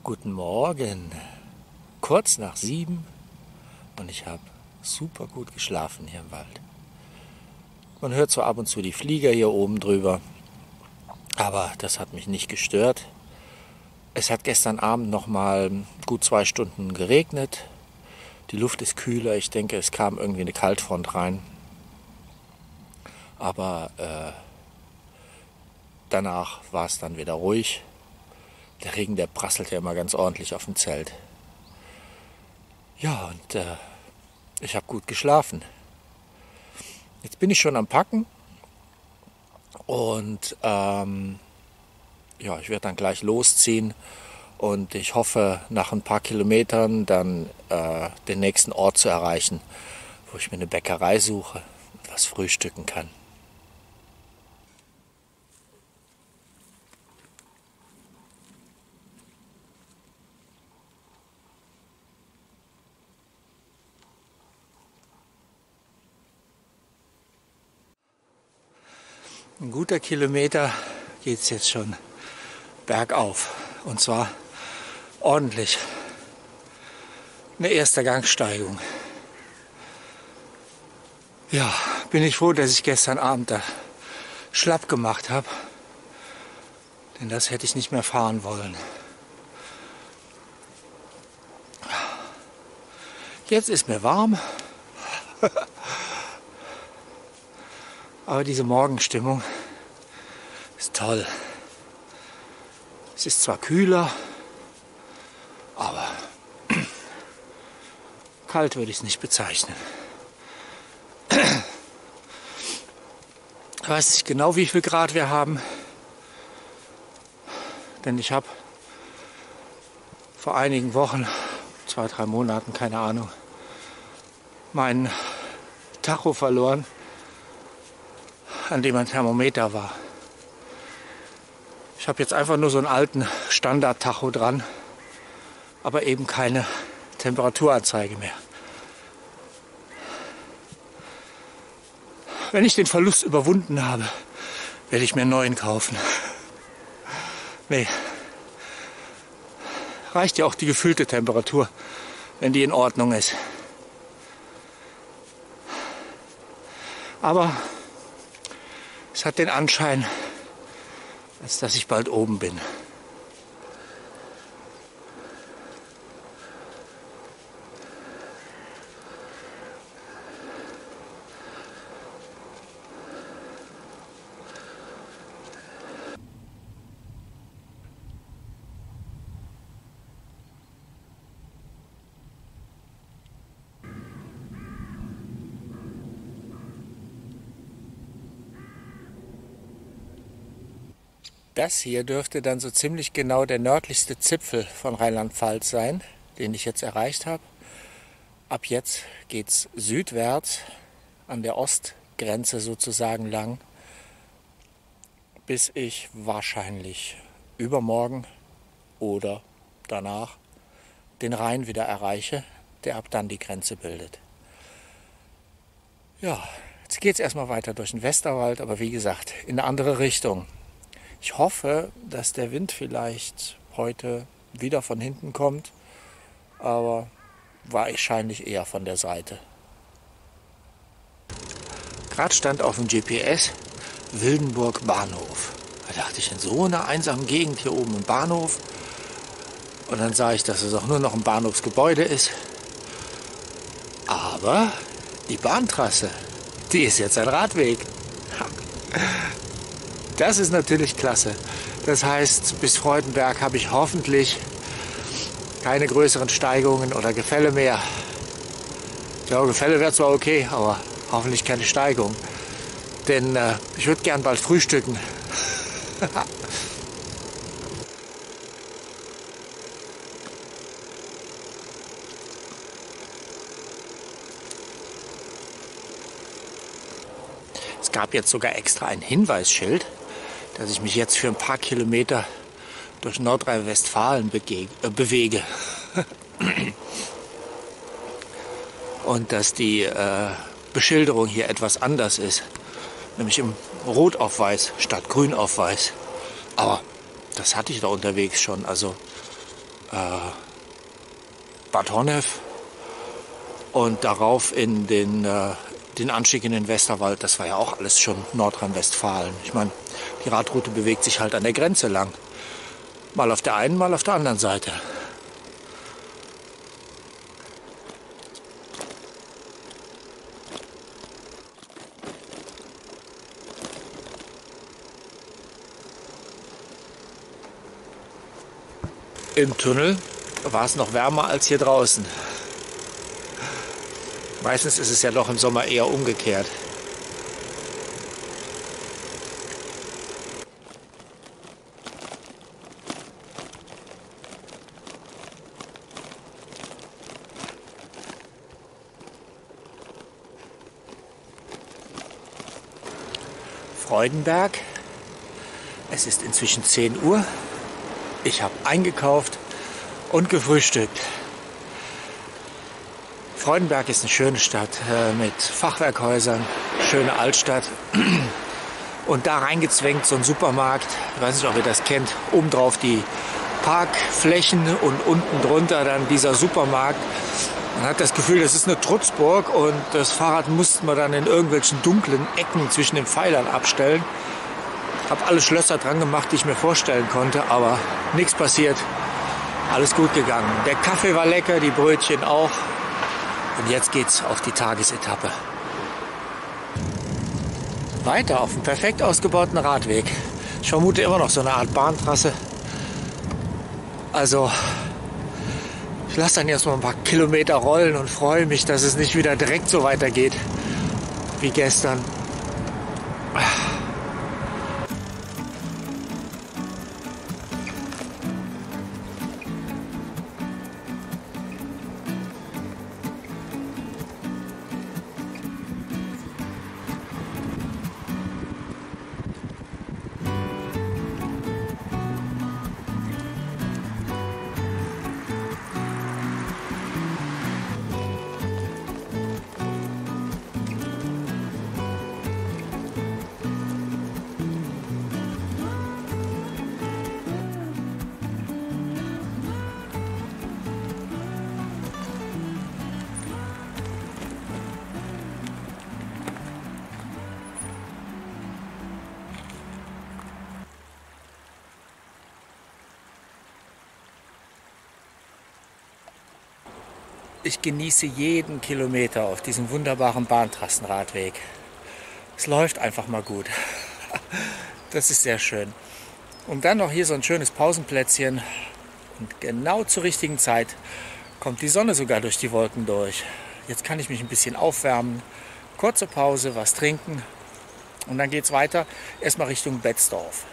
Guten Morgen, kurz nach 7 und ich habe super gut geschlafen hier im Wald. Man hört so ab und zu die Flieger hier oben drüber, aber das hat mich nicht gestört. Es hat gestern Abend noch mal gut 2 Stunden geregnet. Die Luft ist kühler, ich denke, es kam irgendwie eine Kaltfront rein. Aber danach war es dann wieder ruhig. Der Regen, der prasselt ja immer ganz ordentlich auf dem Zelt. Ja, und ich habe gut geschlafen. Jetzt bin ich schon am Packen und ja, ich werde dann gleich losziehen und ich hoffe, nach ein paar Kilometern dann den nächsten Ort zu erreichen, wo ich mir eine Bäckerei suche und was frühstücken kann. Ein guter Kilometer geht es jetzt schon bergauf. Und zwar ordentlich. Eine erste Gangsteigung. Ja, bin ich froh, dass ich gestern Abend da schlapp gemacht habe. Denn das hätte ich nicht mehr fahren wollen. Jetzt ist mir warm. Aber diese Morgenstimmung ist toll. Es ist zwar kühler, aber kalt würde ich es nicht bezeichnen. Ich weiß nicht genau, wie viel Grad wir haben, denn ich habe vor einigen Wochen, 2, 3 Monaten, keine Ahnung, meinen Tacho verloren, an dem ein Thermometer war. Ich habe jetzt einfach nur so einen alten Standard-Tacho dran, aber eben keine Temperaturanzeige mehr. Wenn ich den Verlust überwunden habe, werde ich mir einen neuen kaufen. Nee, reicht ja auch die gefühlte Temperatur, wenn die in Ordnung ist. Aber es hat den Anschein, als dass ich bald oben bin. Das hier dürfte dann so ziemlich genau der nördlichste Zipfel von Rheinland-Pfalz sein, den ich jetzt erreicht habe. Ab jetzt geht es südwärts an der Ostgrenze sozusagen lang, bis ich wahrscheinlich übermorgen oder danach den Rhein wieder erreiche, der ab dann die Grenze bildet. Ja, jetzt geht es erstmal weiter durch den Westerwald, aber wie gesagt, in eine andere Richtung. Ich hoffe, dass der Wind vielleicht heute wieder von hinten kommt, aber wahrscheinlich eher von der Seite. Gerade stand auf dem GPS Wildenburg Bahnhof. Da dachte ich, in so einer einsamen Gegend hier oben im Bahnhof. Und dann sah ich, dass es auch nur noch ein Bahnhofsgebäude ist. Aber die Bahntrasse, die ist jetzt ein Radweg. Das ist natürlich klasse. Das heißt, bis Freudenberg habe ich hoffentlich keine größeren Steigungen oder Gefälle mehr. Ja, Gefälle wäre zwar okay, aber hoffentlich keine Steigung. Denn ich würde gern bald frühstücken. Es gab jetzt sogar extra ein Hinweisschild, dass ich mich jetzt für ein paar Kilometer durch Nordrhein-Westfalen bewege. Und dass die Beschilderung hier etwas anders ist. Nämlich im Rot auf Weiß statt Grün auf Weiß. Aber das hatte ich da unterwegs schon. Also Bad Honnef und darauf in den Anstieg in den Westerwald. Das war ja auch alles schon Nordrhein-Westfalen. Ich meine, die Radroute bewegt sich halt an der Grenze lang. Mal auf der einen, mal auf der anderen Seite. Im Tunnel war es noch wärmer als hier draußen. Meistens ist es ja doch im Sommer eher umgekehrt. Freudenberg. Es ist inzwischen 10 Uhr. Ich habe eingekauft und gefrühstückt. Freudenberg ist eine schöne Stadt mit Fachwerkhäusern, schöne Altstadt. Und da reingezwängt so ein Supermarkt, ich weiß nicht, ob ihr das kennt, obendrauf die Parkflächen und unten drunter dann dieser Supermarkt. Man hat das Gefühl, das ist eine Trutzburg und das Fahrrad musste man dann in irgendwelchen dunklen Ecken zwischen den Pfeilern abstellen. Habe alle Schlösser dran gemacht, die ich mir vorstellen konnte, aber nichts passiert. Alles gut gegangen. Der Kaffee war lecker, die Brötchen auch. Und jetzt geht's auf die Tagesetappe. Weiter auf dem perfekt ausgebauten Radweg. Ich vermute immer noch so eine Art Bahntrasse. Also, ich lasse dann jetzt mal ein paar Kilometer rollen und freue mich, dass es nicht wieder direkt so weitergeht wie gestern. Ich genieße jeden Kilometer auf diesem wunderbaren Bahntrassenradweg. Es läuft einfach mal gut. Das ist sehr schön. Und dann noch hier so ein schönes Pausenplätzchen. Und genau zur richtigen Zeit kommt die Sonne sogar durch die Wolken durch. Jetzt kann ich mich ein bisschen aufwärmen. Kurze Pause, was trinken. Und dann geht es weiter. Erstmal Richtung Betzdorf.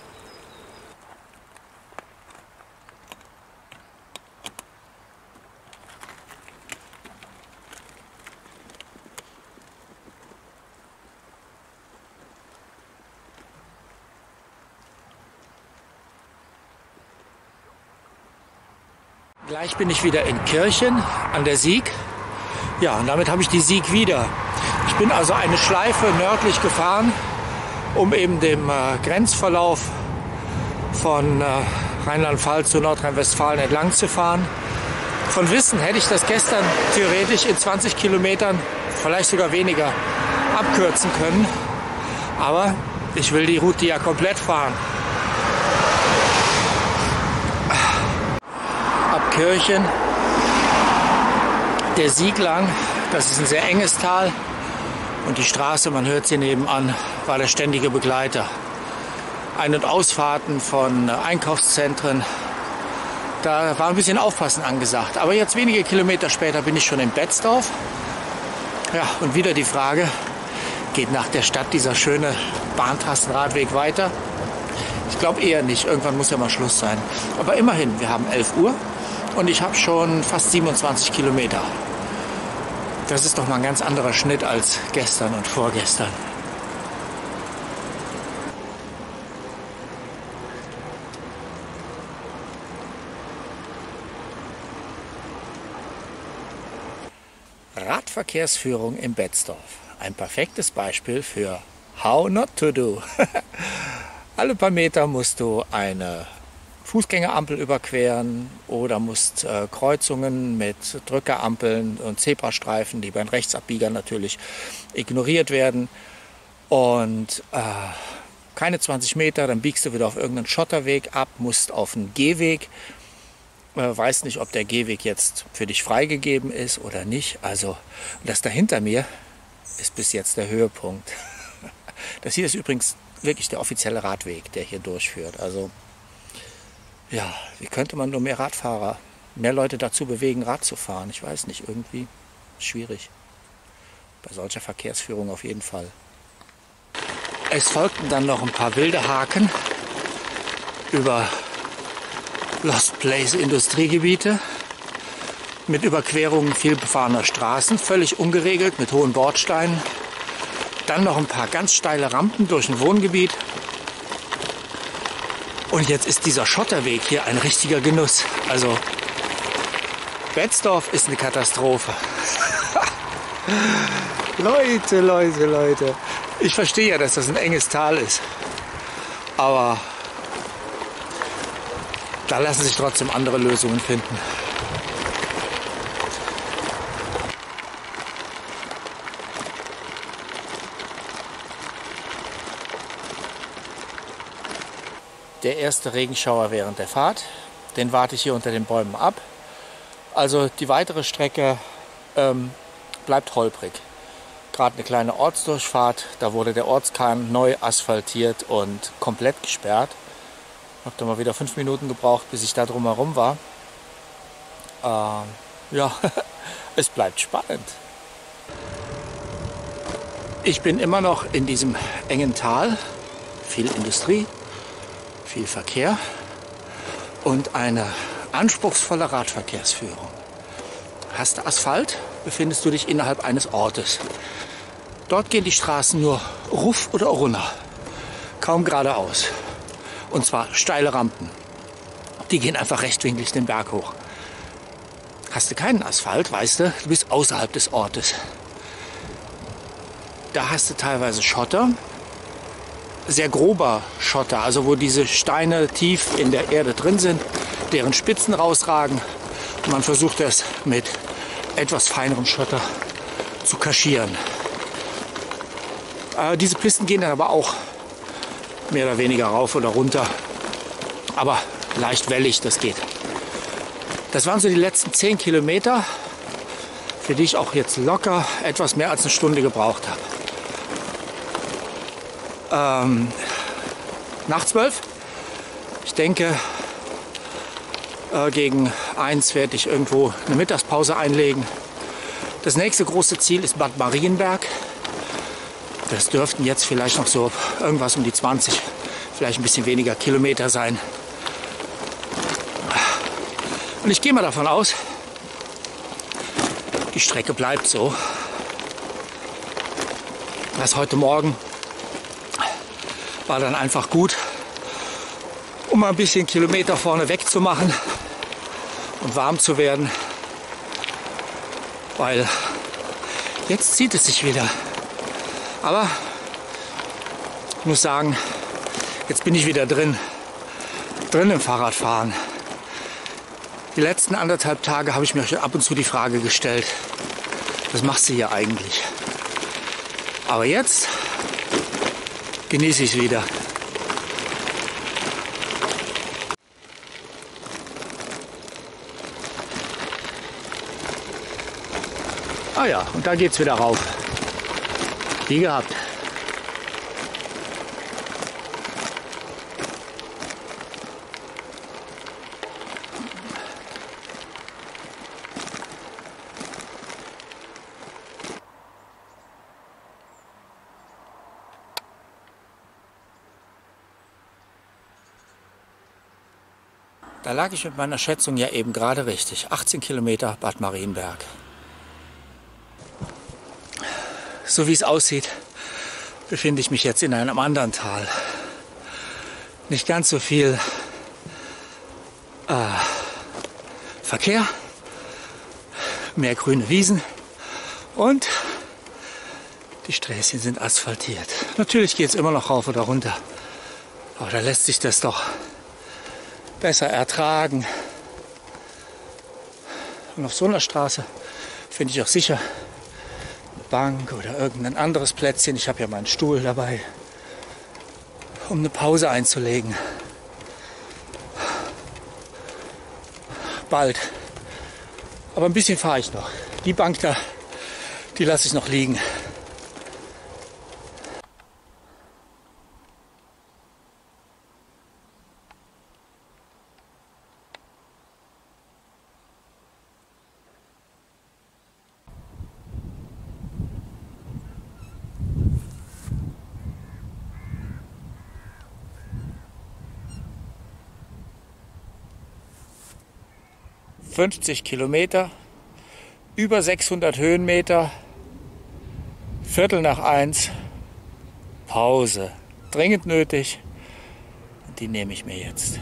Gleich bin ich wieder in Kirchen an der Sieg. Ja, und damit habe ich die Sieg wieder. Ich bin also eine Schleife nördlich gefahren, um eben dem Grenzverlauf von Rheinland-Pfalz zu Nordrhein-Westfalen entlang zu fahren. Von Wissen hätte ich das gestern theoretisch in 20 Kilometern, vielleicht sogar weniger, abkürzen können. Aber ich will die Route ja komplett fahren. Kirchen, der Sieg lang, das ist ein sehr enges Tal und die Straße, man hört sie nebenan, war der ständige Begleiter. Ein- und Ausfahrten von Einkaufszentren, da war ein bisschen Aufpassen angesagt. Aber jetzt wenige Kilometer später bin ich schon in Betzdorf. Ja, und wieder die Frage, geht nach der Stadt dieser schöne Bahntrassenradweg weiter? Ich glaube eher nicht, irgendwann muss ja mal Schluss sein. Aber immerhin, wir haben 11 Uhr. Und ich habe schon fast 27 Kilometer. Das ist doch mal ein ganz anderer Schnitt als gestern und vorgestern. Radverkehrsführung in Betzdorf. Ein perfektes Beispiel für How not to do. Alle paar Meter musst du eine Fußgängerampel überqueren oder musst Kreuzungen mit Drückerampeln und Zebrastreifen, die bei den Rechtsabbiegern natürlich ignoriert werden. Und keine 20 Meter, dann biegst du wieder auf irgendeinen Schotterweg ab, musst auf einen Gehweg. Weiß nicht, ob der Gehweg jetzt für dich freigegeben ist oder nicht. Also das da hinter mir ist bis jetzt der Höhepunkt. Das hier ist übrigens wirklich der offizielle Radweg, der hier durchführt. Also ja, wie könnte man nur mehr Radfahrer, mehr Leute dazu bewegen, Rad zu fahren? Ich weiß nicht, irgendwie schwierig. Bei solcher Verkehrsführung auf jeden Fall. Es folgten dann noch ein paar wilde Haken über Lost Place Industriegebiete mit Überquerungen viel befahrener Straßen, völlig ungeregelt mit hohen Bordsteinen. Dann noch ein paar ganz steile Rampen durch ein Wohngebiet. Und jetzt ist dieser Schotterweg hier ein richtiger Genuss. Also Betzdorf ist eine Katastrophe. Leute. Ich verstehe ja, dass das ein enges Tal ist. Aber da lassen sich trotzdem andere Lösungen finden. Der erste Regenschauer während der Fahrt, den warte ich hier unter den Bäumen ab. Also die weitere Strecke bleibt holprig. Gerade eine kleine Ortsdurchfahrt, da wurde der Ortskern neu asphaltiert und komplett gesperrt. Ich habe da mal wieder 5 Minuten gebraucht, bis ich da drumherum war. Ja, es bleibt spannend. Ich bin immer noch in diesem engen Tal, viel Industrie, viel Verkehr und eine anspruchsvolle Radverkehrsführung. Hast du Asphalt, befindest du dich innerhalb eines Ortes. Dort gehen die Straßen nur ruf oder runter, kaum geradeaus. Und zwar steile Rampen. Die gehen einfach rechtwinklig den Berg hoch. Hast du keinen Asphalt, weißt du, du bist außerhalb des Ortes. Da hast du teilweise Schotter, sehr grober Schotter, also wo diese Steine tief in der Erde drin sind, deren Spitzen rausragen. Und man versucht es mit etwas feinerem Schotter zu kaschieren. Diese Pisten gehen dann aber auch mehr oder weniger rauf oder runter, aber leicht wellig, das geht. Das waren so die letzten 10 Kilometer, für die ich auch jetzt locker etwas mehr als eine Stunde gebraucht habe. Nach 12. Ich denke, gegen 1 werde ich irgendwo eine Mittagspause einlegen. Das nächste große Ziel ist Bad Marienberg. Das dürften jetzt vielleicht noch so irgendwas um die 20, vielleicht ein bisschen weniger Kilometer sein. Und ich gehe mal davon aus, die Strecke bleibt so. Das heute Morgen war dann einfach gut, um mal ein bisschen Kilometer vorne weg zu machen und warm zu werden, weil jetzt zieht es sich wieder. Aber ich muss sagen, jetzt bin ich wieder drin im Fahrradfahren. Die letzten 1,5 Tage habe ich mir ab und zu die Frage gestellt, was machst du hier eigentlich? Aber jetzt genieße ich es wieder. Ah ja, und da geht's wieder rauf. Wie gehabt. Da lag ich mit meiner Schätzung ja eben gerade richtig. 18 Kilometer Bad Marienberg. So wie es aussieht, befinde ich mich jetzt in einem anderen Tal. Nicht ganz so viel Verkehr, mehr grüne Wiesen und die Sträßchen sind asphaltiert. Natürlich geht es immer noch rauf oder runter, aber da lässt sich das doch besser ertragen. Und auf so einer Straße finde ich auch sicher eine Bank oder irgendein anderes Plätzchen. Ich habe ja meinen Stuhl dabei, um eine Pause einzulegen. Bald. Aber ein bisschen fahre ich noch. Die Bank da, die lasse ich noch liegen. ...50 Kilometer, über 600 Höhenmeter, 1:15, Pause. Dringend nötig. Und die nehme ich mir jetzt.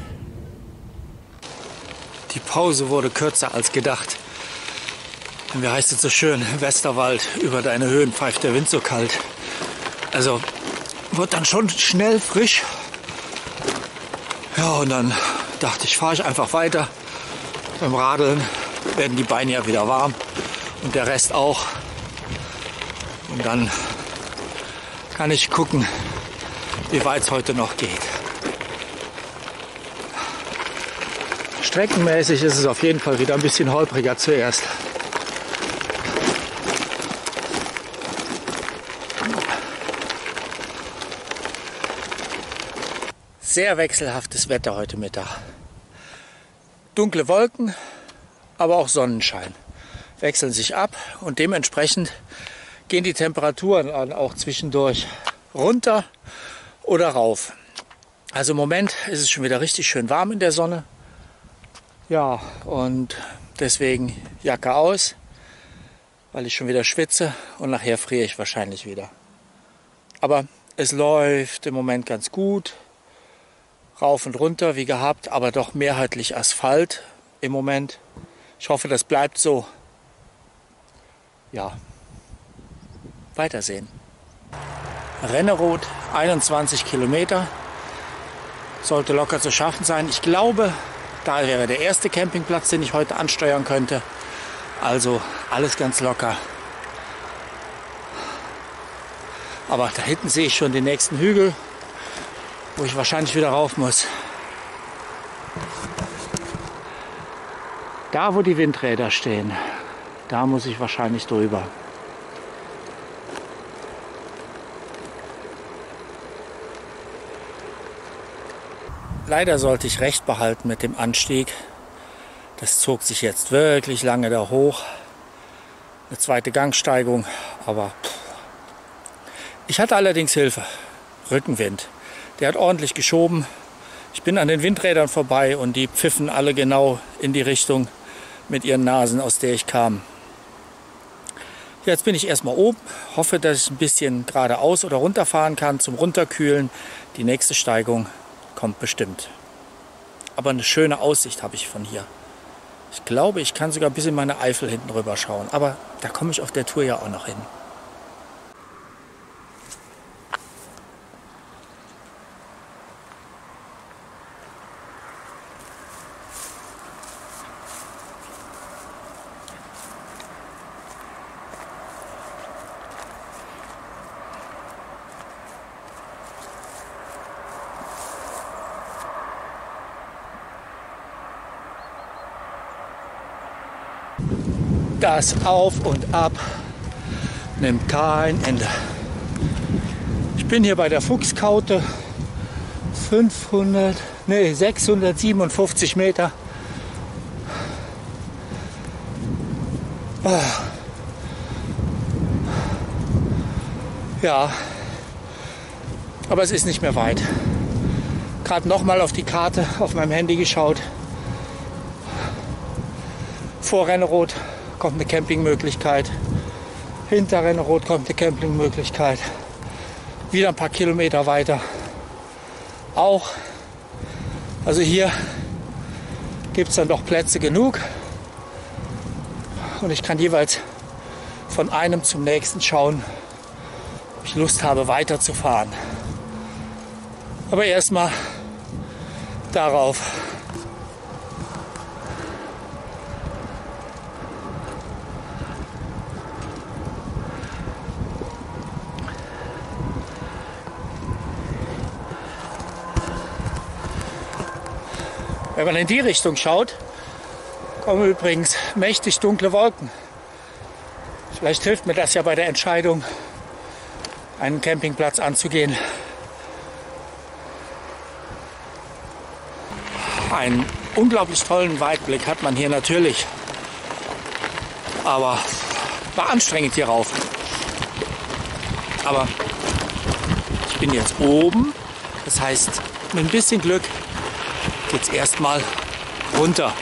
Die Pause wurde kürzer als gedacht. Und wie heißt es so schön, im Westerwald, über deine Höhen pfeift der Wind so kalt. Also wird dann schon schnell frisch. Ja, und dann dachte ich, fahre ich einfach weiter. Beim Radeln werden die Beine ja wieder warm und der Rest auch. Und dann kann ich gucken, wie weit es heute noch geht. Streckenmäßig ist es auf jeden Fall wieder ein bisschen holpriger zuerst. Sehr wechselhaftes Wetter heute Mittag. Dunkle Wolken, aber auch Sonnenschein wechseln sich ab und dementsprechend gehen die Temperaturen dann auch zwischendurch runter oder rauf. Also im Moment ist es schon wieder richtig schön warm in der Sonne. Ja, und deswegen Jacke aus, weil ich schon wieder schwitze und nachher friere ich wahrscheinlich wieder. Aber es läuft im Moment ganz gut. Rauf und runter wie gehabt, aber doch mehrheitlich Asphalt im Moment. Ich hoffe, das bleibt so. Ja, weitersehen. Rennerod, 21 Kilometer. Sollte locker zu schaffen sein. Ich glaube, da wäre der erste Campingplatz, den ich heute ansteuern könnte. Also alles ganz locker. Aber da hinten sehe ich schon den nächsten Hügel, wo ich wahrscheinlich wieder rauf muss. Da, wo die Windräder stehen, da muss ich wahrscheinlich drüber. Leider sollte ich recht behalten mit dem Anstieg. Das zog sich jetzt wirklich lange da hoch. Eine zweite Gangsteigung, aber ich hatte allerdings Hilfe. Rückenwind. Der hat ordentlich geschoben. Ich bin an den Windrädern vorbei und die pfiffen alle genau in die Richtung mit ihren Nasen, aus der ich kam. Jetzt bin ich erstmal oben, hoffe, dass ich ein bisschen geradeaus oder runterfahren kann zum Runterkühlen. Die nächste Steigung kommt bestimmt. Aber eine schöne Aussicht habe ich von hier. Ich glaube, ich kann sogar bis in meine Eifel hinten rüber schauen. Aber da komme ich auf der Tour ja auch noch hin. Das Auf und Ab nimmt kein Ende. Ich bin hier bei der Fuchskaute, 657 Meter. Ja, aber es ist nicht mehr weit. Gerade noch mal auf die Karte auf meinem Handy geschaut. Vor Rennerod kommt eine Campingmöglichkeit. Hinter Rennerod kommt eine Campingmöglichkeit. Wieder ein paar Kilometer weiter. Auch. Also hier gibt es dann doch Plätze genug. Und ich kann jeweils von einem zum nächsten schauen, ob ich Lust habe weiterzufahren. Aber erstmal darauf Wenn man in die Richtung schaut, kommen übrigens mächtig dunkle Wolken. Vielleicht hilft mir das ja bei der Entscheidung, einen Campingplatz anzugehen. Einen unglaublich tollen Weitblick hat man hier natürlich, aber war anstrengend hier rauf. Aber ich bin jetzt oben, das heißt, mit ein bisschen Glück geht es erstmal runter.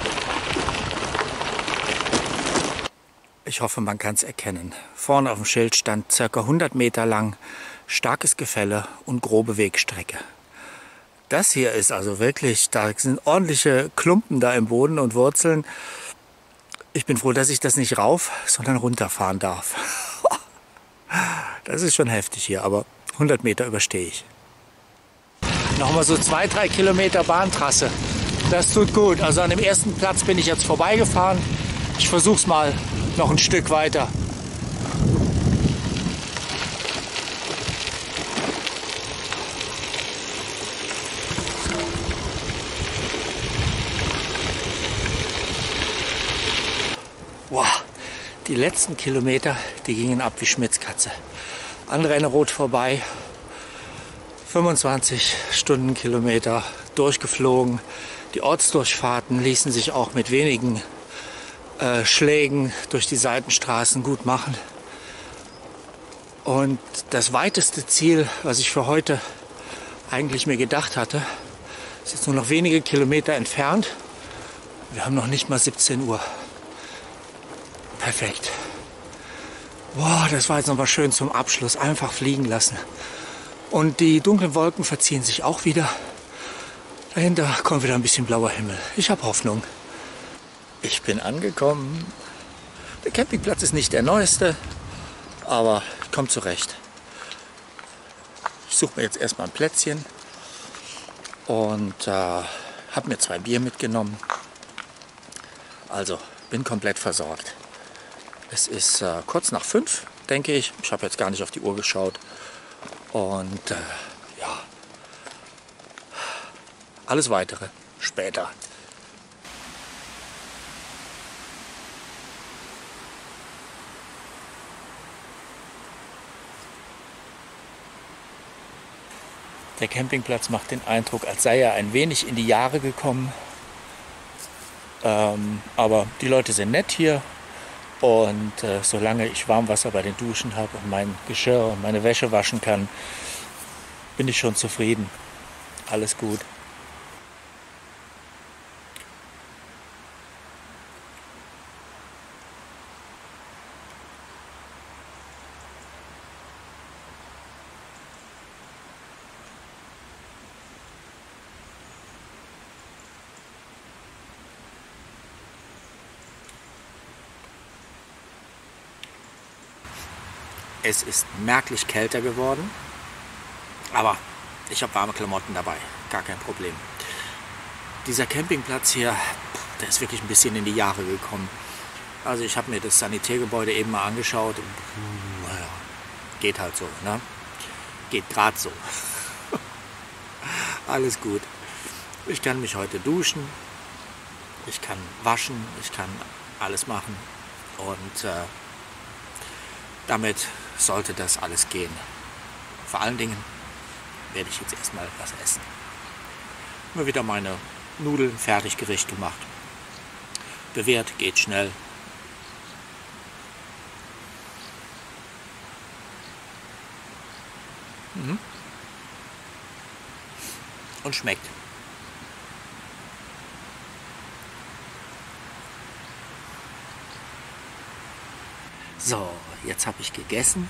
Ich hoffe, man kann es erkennen. Vorne auf dem Schild stand ca. 100 Meter lang, starkes Gefälle und grobe Wegstrecke. Das hier ist also wirklich, da sind ordentliche Klumpen da im Boden und Wurzeln. Ich bin froh, dass ich das nicht rauf, sondern runterfahren darf. Das ist schon heftig hier, aber 100 Meter überstehe ich. Nochmal so 2-3 Kilometer Bahntrasse. Das tut gut. Also an dem ersten Platz bin ich jetzt vorbeigefahren. Ich versuche es mal noch ein Stück weiter. Wow, die letzten Kilometer, die gingen ab wie Schmitzkatze. Anrenne rot vorbei, 25 Stundenkilometer durchgeflogen. Die Ortsdurchfahrten ließen sich auch mit wenigen Schlägen durch die Seitenstraßen gut machen. Und das weiteste Ziel, was ich für heute eigentlich mir gedacht hatte, ist jetzt nur noch wenige Kilometer entfernt. Wir haben noch nicht mal 17 Uhr. Perfekt. Boah, das war jetzt nochmal schön zum Abschluss. Einfach fliegen lassen. Und die dunklen Wolken verziehen sich auch wieder. Dahinter kommt wieder ein bisschen blauer Himmel. Ich habe Hoffnung. Ich bin angekommen. Der Campingplatz ist nicht der neueste, aber kommt zurecht. Ich suche mir jetzt erstmal ein Plätzchen und habe mir 2 Bier mitgenommen. Also bin komplett versorgt. Es ist kurz nach 5, denke ich. Ich habe jetzt gar nicht auf die Uhr geschaut. Und ja, alles Weitere später. Der Campingplatz macht den Eindruck, als sei er ein wenig in die Jahre gekommen. Aber die Leute sind nett hier. Und solange ich Warmwasser bei den Duschen habe und mein Geschirr und meine Wäsche waschen kann, bin ich schon zufrieden. Alles gut. Es ist merklich kälter geworden, aber ich habe warme Klamotten dabei, gar kein Problem. Dieser Campingplatz hier, der ist wirklich ein bisschen in die Jahre gekommen. Also ich habe mir das Sanitärgebäude eben mal angeschaut. Naja, geht halt so, ne? Geht gerade so. Alles gut. Ich kann mich heute duschen, ich kann waschen, ich kann alles machen und damit sollte das alles gehen. Vor allen Dingen werde ich jetzt erstmal was essen. Immer wieder meine Nudeln, Fertiggericht gemacht. Bewährt, geht schnell. Und schmeckt. So, jetzt habe ich gegessen.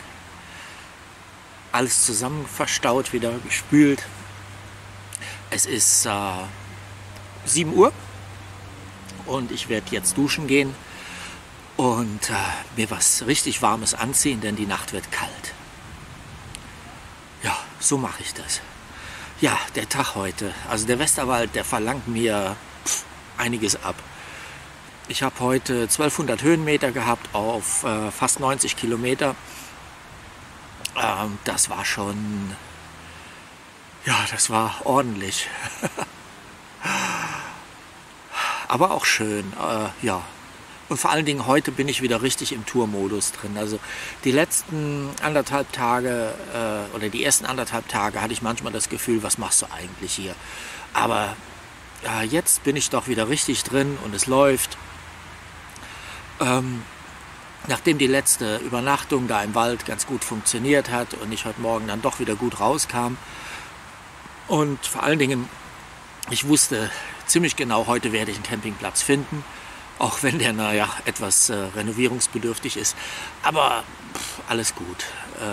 Alles zusammen verstaut, wieder gespült. Es ist 7 Uhr und ich werde jetzt duschen gehen und mir was richtig Warmes anziehen, denn die Nacht wird kalt. Ja, so mache ich das. Ja, der Tag heute. Also der Westerwald, der verlangt mir einiges ab. Ich habe heute 1200 Höhenmeter gehabt auf fast 90 Kilometer. Das war schon, ja, das war ordentlich. aber auch schön, ja. Und vor allen Dingen heute bin ich wieder richtig im Tourmodus drin. Also die letzten anderthalb Tage oder die ersten anderthalb Tage hatte ich manchmal das Gefühl, was machst du eigentlich hier? Aber jetzt bin ich doch wieder richtig drin und es läuft. Nachdem die letzte Übernachtung da im Wald ganz gut funktioniert hat und ich heute Morgen dann doch wieder gut rauskam und vor allen Dingen, ich wusste ziemlich genau, heute werde ich einen Campingplatz finden, auch wenn der, naja, etwas renovierungsbedürftig ist, aber alles gut.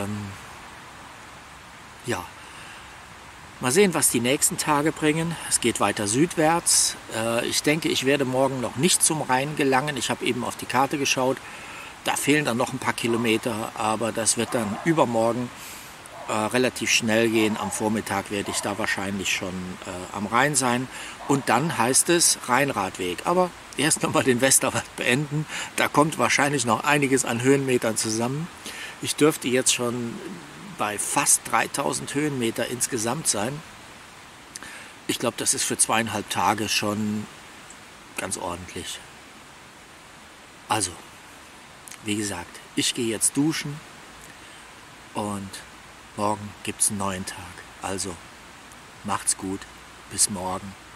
Ja, mal sehen, was die nächsten Tage bringen. Es geht weiter südwärts. Ich denke, ich werde morgen noch nicht zum Rhein gelangen. Ich habe eben auf die Karte geschaut. Da fehlen dann noch ein paar Kilometer, aber das wird dann übermorgen relativ schnell gehen. Am Vormittag werde ich da wahrscheinlich schon am Rhein sein. Und dann heißt es Rheinradweg. Aber erst noch mal den Westerwald beenden. Da kommt wahrscheinlich noch einiges an Höhenmetern zusammen. Ich dürfte jetzt schon bei fast 3000 Höhenmeter insgesamt sein. Ich glaube, das ist für 2,5 Tage schon ganz ordentlich. Also, wie gesagt, ich gehe jetzt duschen und morgen gibt es einen neuen Tag. Also, macht's gut, bis morgen.